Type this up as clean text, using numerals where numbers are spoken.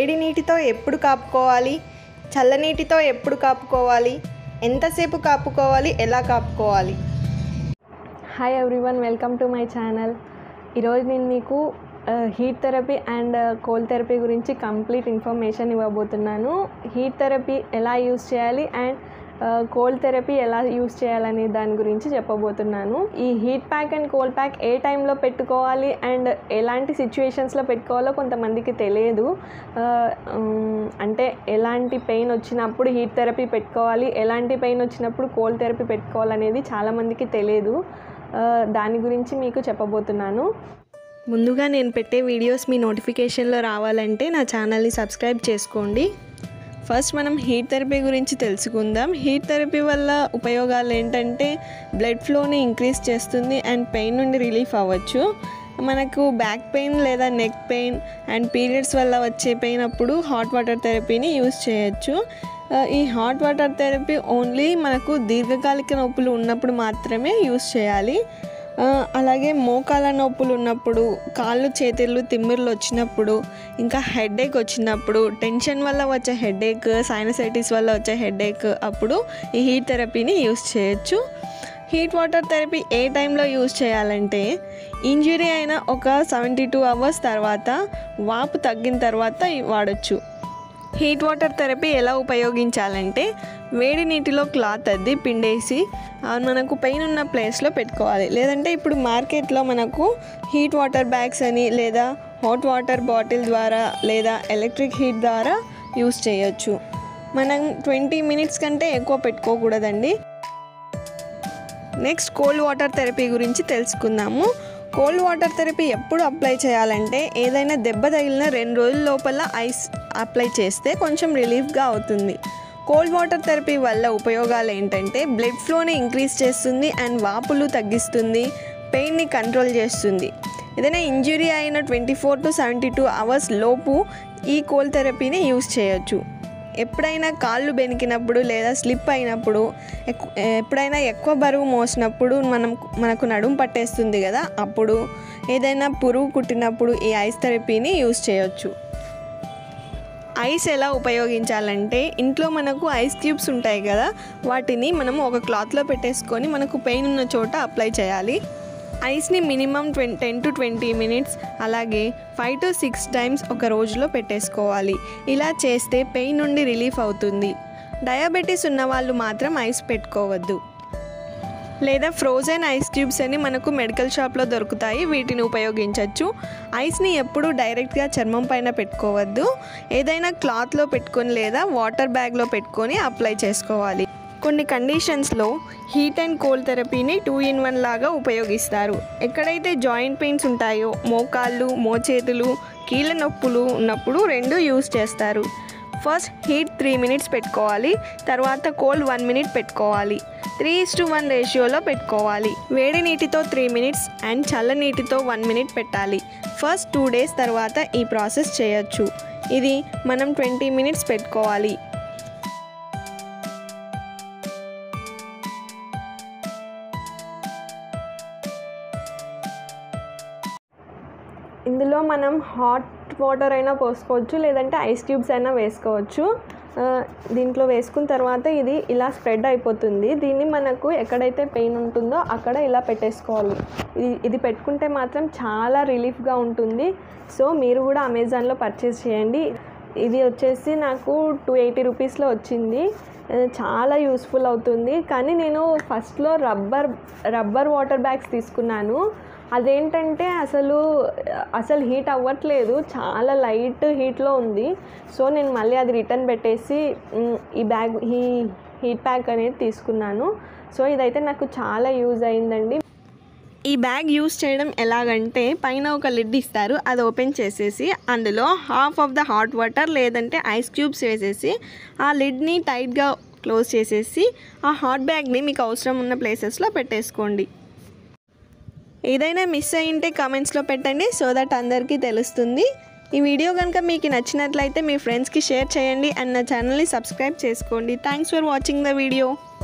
వేడి నీటితో ఎప్పుడు కాపుకోవాలి, చల్లనీటితో ఎప్పుడు కాపుకోవాలి, ఎంతసేపు కాపుకోవాలి, ఎలా కాపుకోవాలి? Hi everyone, welcome to my channel. ఈరోజు నేను మీకు heat therapy and cold therapy గురించి కంప్లీట్ ఇన్ఫర్మేషన్ ఇవ్వబోతున్నాను. హీట్ థెరపీ ఎలా యూస్ చేయాలి అండ్ కోల్డ్ థెరపీ ఎలా యూస్ చేయాలనే దాని గురించి చెప్పబోతున్నాను. ఈ heat pack and cold pack ఏ టైంలో పెట్టుకోవాలి అండ్ ఎలాంటి సిచ్యువేషన్స్లో పెట్టుకోవాలో కొంతమందికి తెలియదు. అంటే ఎలాంటి పెయిన్ వచ్చినప్పుడు హీట్ థెరపీ పెట్టుకోవాలి, ఎలాంటి పెయిన్ వచ్చినప్పుడు కోల్డ్ థెరపీ పెట్టుకోవాలనేది చాలామందికి తెలియదు. దాని గురించి మీకు చెప్పబోతున్నాను. ముందుగా నేను పెట్టే వీడియోస్ మీ నోటిఫికేషన్లో రావాలంటే నా ఛానల్ని సబ్స్క్రైబ్ చేసుకోండి. ఫస్ట్ మనం హీట్ థెరపీ గురించి తెలుసుకుందాం. హీట్ థెరపీ వల్ల ఉపయోగాలు ఏంటంటే బ్లడ్ ఫ్లోని ఇంక్రీజ్ చేస్తుంది అండ్ పెయిన్ నుండి రిలీఫ్ అవ్వచ్చు. మనకు బ్యాక్ పెయిన్ లేదా నెక్ పెయిన్ అండ్ పీరియడ్స్ వల్ల వచ్చే పెయిన్ అప్పుడు హాట్ వాటర్ థెరపీని యూస్ చేయొచ్చు. ఈ హాట్ వాటర్ థెరపీ ఓన్లీ మనకు దీర్ఘకాలిక నొప్పులు ఉన్నప్పుడు మాత్రమే యూస్ చేయాలి. అలాగే మోకాళ్ళ నొప్పులు ఉన్నప్పుడు, కాళ్ళు చేతులు తిమ్మిర్లు వచ్చినప్పుడు, ఇంకా హెడేక్ వచ్చినప్పుడు, టెన్షన్ వల్ల వచ్చే హెడేక్, సైనసైటిస్ వల్ల వచ్చే హెడేక్ అప్పుడు ఈ హీట్ థెరపీని యూస్ చేయొచ్చు. హీట్ వాటర్ థెరపీ ఏ టైంలో యూస్ చేయాలంటే ఇంజురీ అయిన ఒక 72 hours తర్వాత, వాపు తగ్గిన తర్వాత వాడచ్చు. హీట్ వాటర్ థెరపీ ఎలా ఉపయోగించాలంటే వేడి నీటిలో క్లాత్ అద్ది పిండేసి మనకు పెయిన్ ఉన్న ప్లేస్లో పెట్టుకోవాలి. లేదంటే ఇప్పుడు మార్కెట్లో మనకు హీట్ వాటర్ బ్యాగ్స్ అని లేదా హాట్ వాటర్ బాటిల్ ద్వారా లేదా ఎలక్ట్రిక్ హీట్ ద్వారా యూస్ చేయొచ్చు. మనం 20 minutes కంటే ఎక్కువ పెట్టుకోకూడదండి. నెక్స్ట్ కోల్డ్ వాటర్ థెరపీ గురించి తెలుసుకుందాము. కోల్డ్ వాటర్ థెరపీ ఎప్పుడు అప్లై చేయాలంటే ఏదైనా దెబ్బ తగిలిన 2 రోజుల లోపల ఐస్ అప్లై చేస్తే కొంచెం రిలీఫ్గా అవుతుంది. కోల్డ్ వాటర్ థెరపీ వల్ల ఉపయోగాలు ఏంటంటే బ్లడ్ ఫ్లోని ఇంక్రీజ్ చేస్తుంది అండ్ వాపులు తగ్గిస్తుంది, పెయిన్ని కంట్రోల్ చేస్తుంది. ఏదైనా ఇంజురీ అయిన 24 to 72 hours లోపు ఈ కోల్డ్ థెరపీని యూస్ చేయొచ్చు. ఎప్పుడైనా కాళ్ళు బెనికినప్పుడు లేదా స్లిప్ అయినప్పుడు, ఎప్పుడైనా ఎక్కువ బరువు మోసినప్పుడు మనకు నడుము పట్టేస్తుంది కదా, అప్పుడు ఏదైనా పురుగు కుట్టినప్పుడు ఈ ఐస్ థెరపీని యూస్ చేయొచ్చు. ఐస్ ఎలా ఉపయోగించాలంటే ఇంట్లో మనకు ఐస్ క్యూబ్స్ ఉంటాయి కదా, వాటిని మనం ఒక క్లాత్లో పెట్టేసుకొని మనకు పెయిన్ ఉన్న చోట అప్లై చేయాలి. ఐస్ని మినిమం 10 to 20 minutes అలాగే 5 to 6 times ఒక రోజులో పెట్టేసుకోవాలి. ఇలా చేస్తే పెయిన్ నుండి రిలీఫ్ అవుతుంది. డయాబెటీస్ ఉన్న వాళ్ళు మాత్రం ఐస్ పెట్టుకోవద్దు. లేదా ఫ్రోజన్ ఐస్ క్యూబ్స్ అని మనకు మెడికల్ షాప్లో దొరుకుతాయి, వీటిని ఉపయోగించవచ్చు. ఐస్ని ఎప్పుడూ డైరెక్ట్గా చర్మం పైన పెట్టుకోవద్దు. ఏదైనా క్లాత్లో పెట్టుకొని లేదా వాటర్ బ్యాగ్లో పెట్టుకొని అప్లై చేసుకోవాలి. కొన్ని కండిషన్స్లో హీట్ అండ్ కోల్డ్ థెరపీని 2 in 1 లాగా ఉపయోగిస్తారు. ఎక్కడైతే జాయింట్ పెయిన్స్ ఉంటాయో, మోకాళ్ళు, మోచేతులు, కీళ్ళ నొప్పులు ఉన్నప్పుడు 2 యూస్ చేస్తారు. ఫస్ట్ హీట్ 3 minutes పెట్టుకోవాలి, తర్వాత కోల్డ్ 1 minute పెట్టుకోవాలి. 3:1 రేషియోలో పెట్టుకోవాలి. వేడి నీటితో 3 minutes అండ్ చల్ల నీటితో 1 minute పెట్టాలి. ఫస్ట్ 2 days తర్వాత ఈ ప్రాసెస్ చేయొచ్చు. ఇది మనం 20 minutes పెట్టుకోవాలి. ఇందులో మనం హాట్ వాటర్ అయినా పోసుకోవచ్చు, లేదంటే ఐస్ క్యూబ్స్ అయినా వేసుకోవచ్చు. దీంట్లో వేసుకున్న తర్వాత ఇది ఇలా స్ప్రెడ్ అయిపోతుంది. దీన్ని మనకు ఎక్కడైతే పెయిన్ ఉంటుందో అక్కడ ఇలా పెట్టేసుకోవాలి. ఇది పెట్టుకుంటే మాత్రం చాలా రిలీఫ్గా ఉంటుంది. సో మీరు కూడా అమెజాన్లో పర్చేస్ చేయండి. ఇది వచ్చేసి నాకు 280 rupeesలో వచ్చింది. చాలా యూస్ఫుల్ అవుతుంది. కానీ నేను ఫస్ట్లో రబ్బర్ వాటర్ బ్యాగ్స్ తీసుకున్నాను. అదేంటంటే అసలు హీట్ అవ్వట్లేదు, చాలా లైట్ హీట్లో ఉంది. సో నేను మళ్ళీ అది రిటర్న్ పెట్టేసి ఈ హీట్ ప్యాక్ అనేది తీసుకున్నాను. సో ఇదైతే నాకు చాలా యూజ్ అయిందండి. ఈ బ్యాగ్ యూస్ చేయడం ఎలాగంటే పైన ఒక లిడ్ ఇస్తారు, అది ఓపెన్ చేసేసి అందులో half of the hot water లేదంటే ఐస్ క్యూబ్స్ వేసేసి ఆ లిడ్ని టైట్గా క్లోజ్ చేసేసి ఆ హాట్ బ్యాగ్ని మీకు అవసరం ఉన్న ప్లేసెస్లో పెట్టేసుకోండి. ఏదైనా మిస్ అయ్యింటే కామెంట్స్లో పెట్టండి, సో దట్ అందరికీ తెలుస్తుంది. ఈ వీడియో కనుక మీకు నచ్చినట్లయితే మీ ఫ్రెండ్స్కి షేర్ చేయండి అండ్ నా ఛానల్ని సబ్స్క్రైబ్ చేసుకోండి. Thanks for watching the video.